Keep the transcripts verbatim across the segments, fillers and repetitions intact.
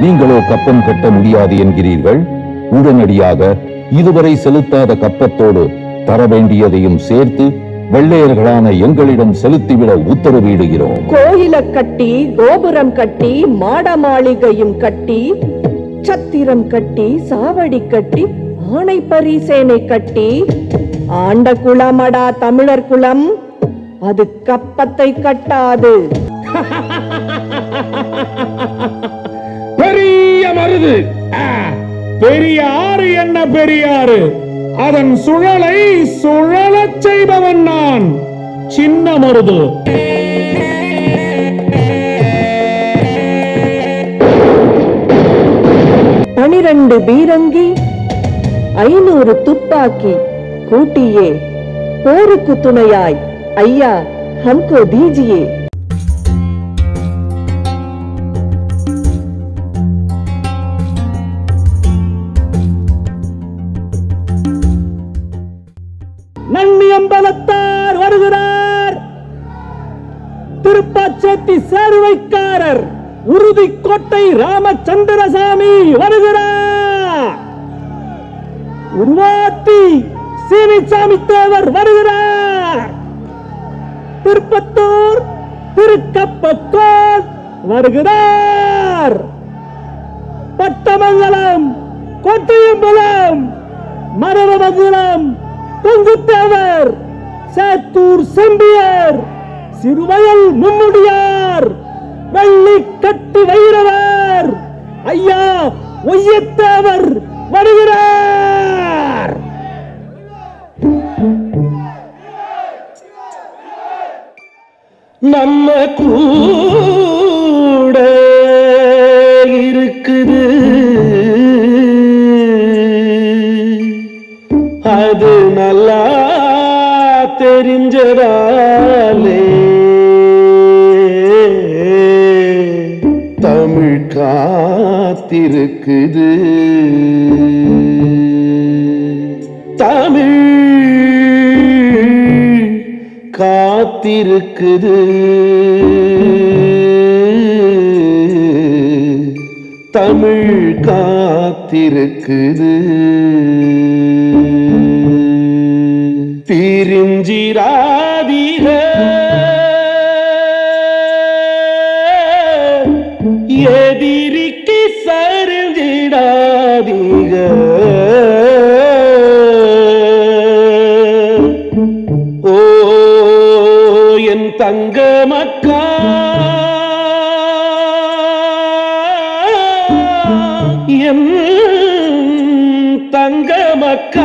நீங்களோ கப்பம் கட்ட முடியாது என்கிறீர்கள். உடனடியாக இதுவரை செலுத்தாத கப்பத்தோடு தர வேண்டியதையும் சேர்த்து வெள்ளையர்களான எங்களிடம் செலுத்திவிட உத்தரவிடுகிறோம். கோயில கட்டி, கோபுரம் கட்டி, மாட மாளிகையும் கட்டி, சத்திரம் கட்டி, சாவடி கட்டி, ஆணை பரிசேனை கட்டி, ஆண்ட குளமடா தமிழர் குளம், அது கப்பத்தை கட்டாது. பெரிய மருது, பெரிய ஆறு என்ன பெரியாறு, அதன் சுழலை சுழலச் செய்பவன் நான். சின்ன மருது. பனிரண்டு பீரங்கி, ஐநூறு துப்பாக்கி கூட்டியே போருக்கு துணையாய் ஐயா हमको दीजिए. நன்னியம்பலத்தார் வருகிறார். திருப்பாச்சேத்தி சேர்வைக்காரர் உறுதிக்கோட்டை ராமச்சந்திரசாமி வருகிறார். உருவாத்தி சீனிசாமி தேவர் வருகிறார். திருப்பத்தூர் திருக்கப்பக்கோன் வருகிறார். பட்டமங்கலம், கோட்டையம்பலம், மரவமங்கலம் தொங்குத்தேவர், சேத்தூர் செம்பியர், சிறுவயல் மும்முடியார், வெள்ளி கட்டி வைரவர், ஐயா ஒய்யத்தேவர் வருகிறார். நம்ம கூட இருக்குது அது நல்லா தெரிஞ்சதாலே தமிழ் காத்திருக்குது. தமிழ் காத்திருக்குது. தமிழ் காத்திருக்குது. பிரிஞ்சிராதீக எதிரிக்கு சரிஞ்சிடாதீக. ஓ என் தங்க மக்கா, என் தங்க மக்கா,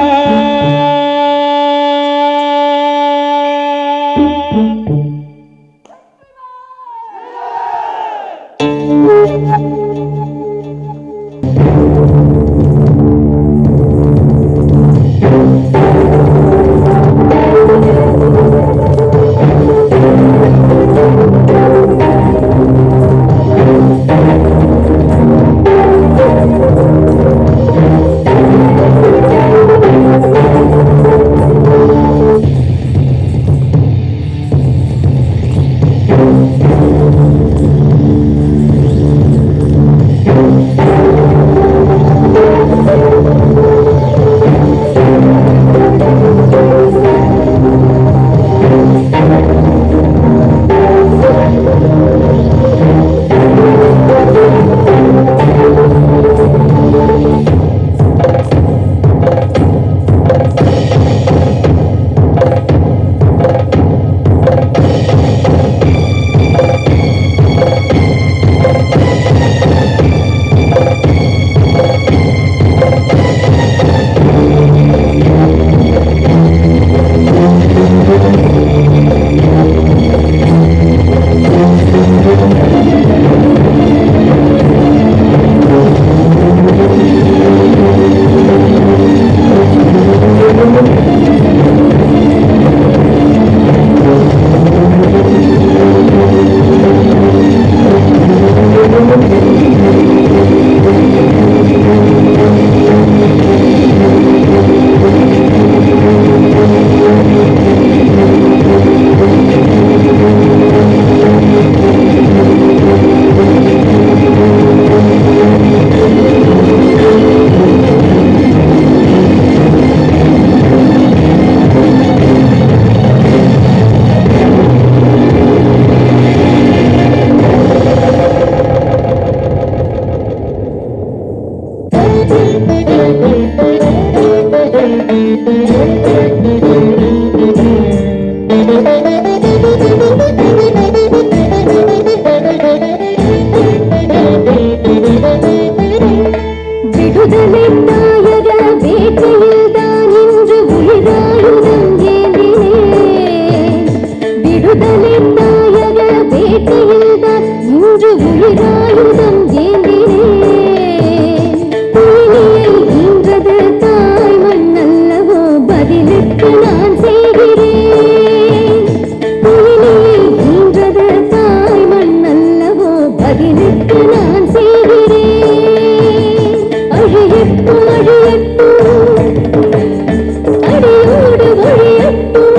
ஆயுதம் ஏந்தினேன். பூமியை ஈன்றது தாய் மண்ணல்லவோ, பதிலுக்கு நான் செய்கிறேன். பூமியை ஈன்றது தாய் மண்ணல்லவோ, பதிலுக்கு நான் செய்கிறேன். அழியட்டும் அழியட்டும் அடியோடு ஒழியட்டும்,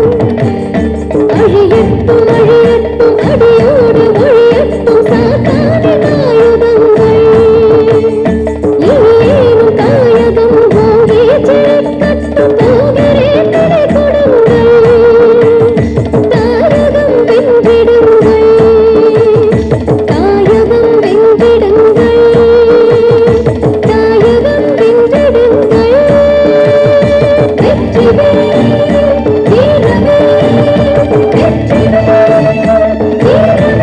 அழியட்டும் அழியட்டும் அடியோடு ஒழியட்டும் சாத்தானின் ஆயுதங்கள். இனியேனும் தாயகம் ஓங்கி ஜெயிக்கட்டும், போகிறேன் துணை கொடுங்கள். தாயகம் வென்றிடுங்கள், தாயகம் வென்றிடுங்கள், தாயகம் வென்றிடுங்கள். வெற்றிவேல் வீரவேல், வெற்றிவேல் வீரவேல்.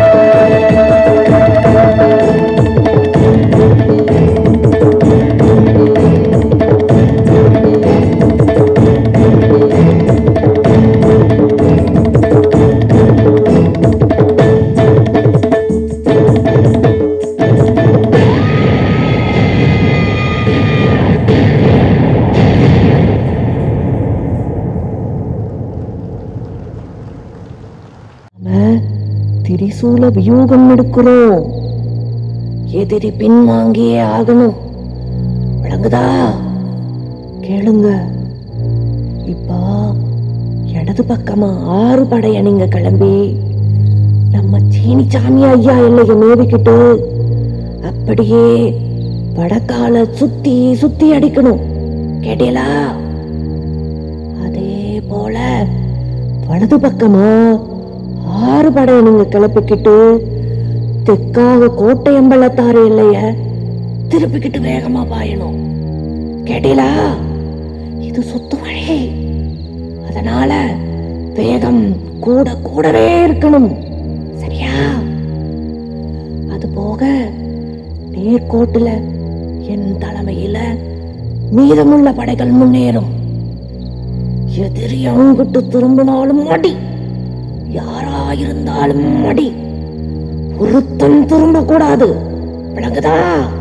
திரிசூல வியூகம் எடுக்கிறோம். எதிரி பின்வாங்கியே ஆகணும். விளங்குதா? கேளுங்க. இப்ப இடது பக்கமா ஆறு படைய நீங்க கிளம்பி நம்ம சீனிச்சாமி ஐயா எல்லையை மேவிக்கிட்டு அப்படியே வடக்கால சுத்தி சுத்தி அடிக்கணும். கேட்டீங்களா? அதே போல வலது பக்கமா ஆறு படைய நீங்க கிளப்பிக்கிட்டு தெற்காக கோட்டையம்பலத்தாறு இல்லைய திருப்பிக்கிட்டு வேகமா பாயணும். கேட்டீங்களா? இது சுத்து வழி, அதனால வேகம் கூட கூடவே இருக்கணும். சரியா? அது போக நேர்கோட்டுல என் தலைமையில மீதமுள்ள படைகள் முன்னேறும். எதிரி அங்கிட்டு திரும்பினாலும் மடி, யாராயிருந்தாலும் மடி. ஒருத்தன் திரும்ப கூடாது. விளங்குதா?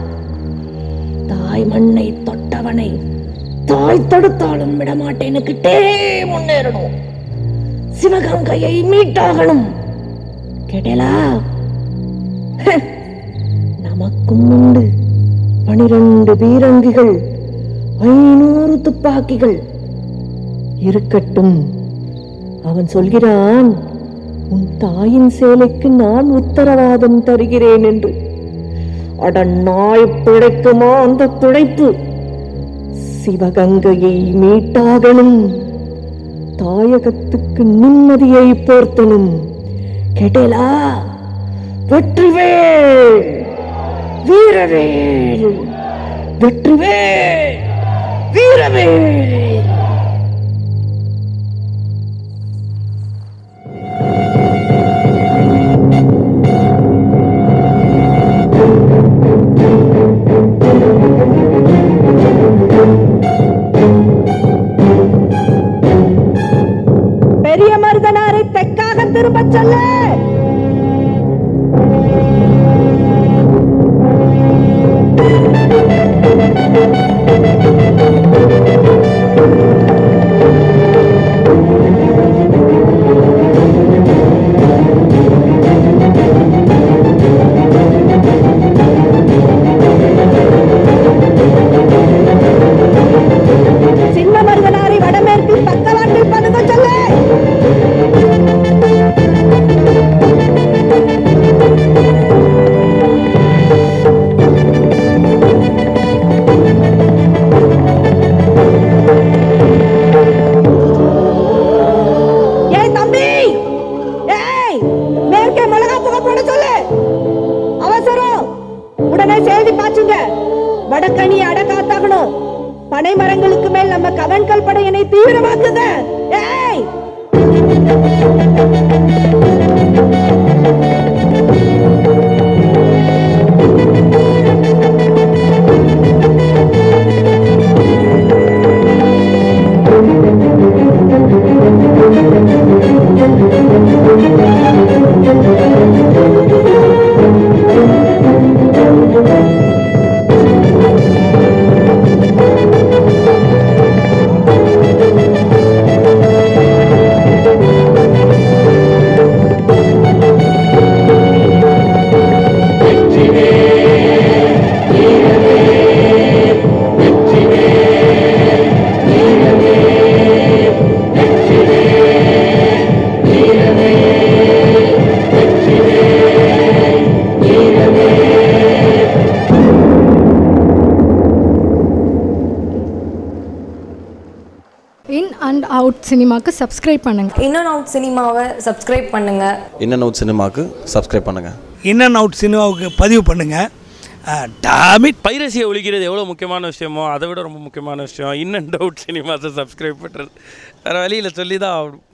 தாய் மண்ணை தொட்டவனை தாய் தடுத்தாலும் விடமாட்டேன்னு கிட்டே முன்னேறணும். சிவகங்கையை மீட்டாகணும். கேட்டேலா? நமக்கும் உண்டு பனிரெண்டு பீரங்கிகள், ஐநூறு துப்பாக்கிகள் இருக்கட்டும். அவன் சொல்கிறான், உன் தாயின் சேலைக்கு நான் உத்தரவாதம் தருகிறேன் என்று. அட நாய் பிழைக்குமா அந்த துடைப்பு? சிவகங்கையை மீட்டாகணும், தாயகத்துக்கு நிம்மதியை போர்த்தனும். கேட்டேலா? வெற்றிவேல் வீரவேல், வெற்றிவேல் வீரவேல். பெரிய மருதனாரை தெற்காக திரும்ப சொல்ல. சின்ன மருதனாரை வடமேற்கில் பக்கவாட்டில் பதுங்க சொல்ல. வடக்கணி அடக்காத்தாகணும். பனை மரங்களுக்கு மேல் நம்ம கவன்கள் படையனை தீவிரமாக்குங்க. ஏய், அண்ட் அவுட் சினிமாவுக்கு சப்ஸ்கிரைப் பண்ணுங்கள். இன் அண்ட் அவுட் சினிமாவை சப்ஸ்கிரைப் பண்ணுங்கள். இன் அண்ட் அவுட் சினிமாவுக்கு சப்ஸ்கிரைப் பண்ணுங்கள். இன் அண்ட் அவுட் சினிமாவுக்கு பதிவு பண்ணுங்கள். டாமிட். பைரசியை ஒழிக்கிறது எவ்வளோ முக்கியமான விஷயமோ அதை விட ரொம்ப முக்கியமான விஷயம் இன் அண்ட் அவுட் சினிமாஸை சப்ஸ்கிரைப் பண்ணுறது. வேறு வழியில் சொல்லி தான் ஆகணும்.